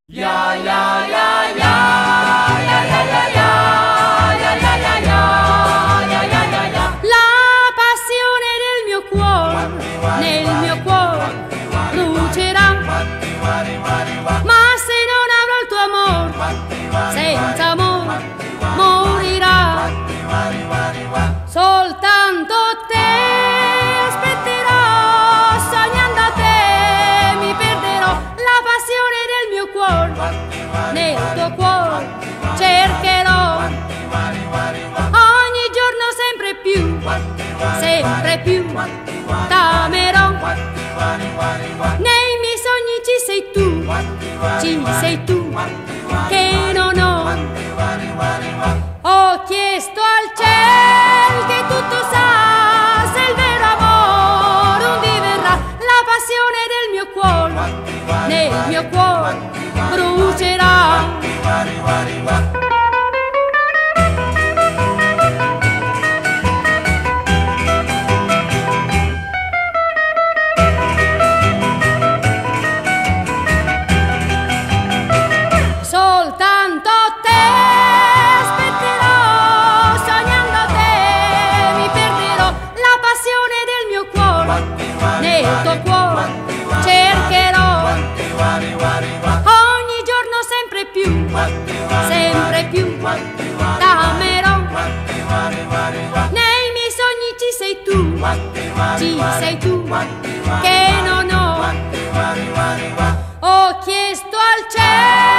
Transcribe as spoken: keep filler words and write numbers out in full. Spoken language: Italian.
Ya ya ya ya ya ya ya ya ya ya ya ya ya ya ya ya. La passione del mio cuore, nel mio cuore brucerà. Ma se non avrò il tuo amore, senza amore morirà. Soltanto te aspetterò, sognando a te mi perderò. La passione del mio cuore, nel tuo cuore cercherò. Ogni giorno sempre più, sempre più t'amerò. Nei miei sogni ci sei tu, ci sei tu che non ho. Ho chiesto al cielo che tutto sa, se il vero amore un dì verrà. La passione del mio cuore, nel mio cuore brucerà. Soltanto te aspetterò, sognando a te mi perderò. La passione del mio cuore, nel tuo cuore cercherò. Ogni giorno sempre più, sempre più t'amerò. Nei miei sogni ci sei tu, ci sei tu che non ho. Ho chiesto al cielo